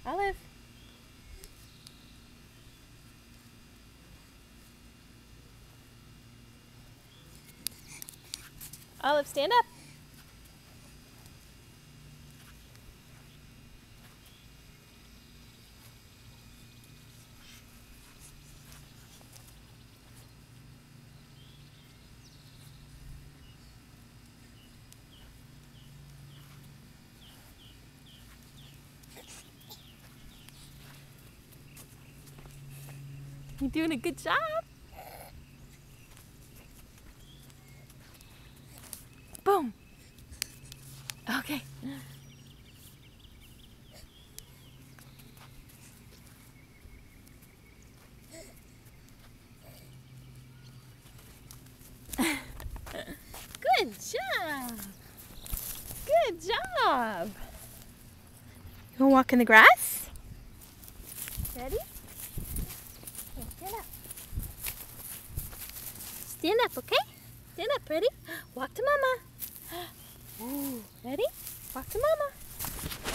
Olive. Olive, stand up. You're doing a good job. Boom. Okay. Good job. Good job. You want to walk in the grass? Ready? Okay, stand up. Stand up, okay? Stand up, ready? Walk to mama. Ooh, ready? Walk to mama.